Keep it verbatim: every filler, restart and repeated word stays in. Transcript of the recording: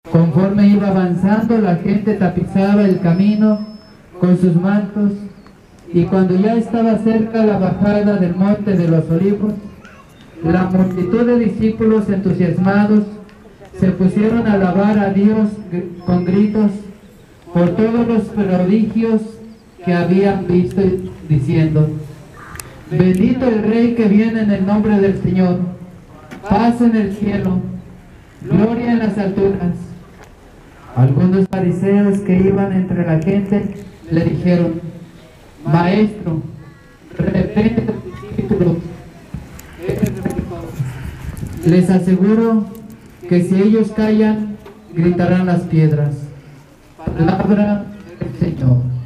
Conforme iba avanzando, la gente tapizaba el camino con sus mantos, y cuando ya estaba cerca la bajada del monte de los Olivos, la multitud de discípulos entusiasmados se pusieron a alabar a Dios con gritos por todos los prodigios que habían visto, diciendo: bendito el Rey que viene en el nombre del Señor, paz en el cielo, gloria en las alturas. Algunos fariseos que iban entre la gente le dijeron: Maestro, reprende a tus discípulos. Les aseguro que si ellos callan, gritarán las piedras. Palabra del Señor.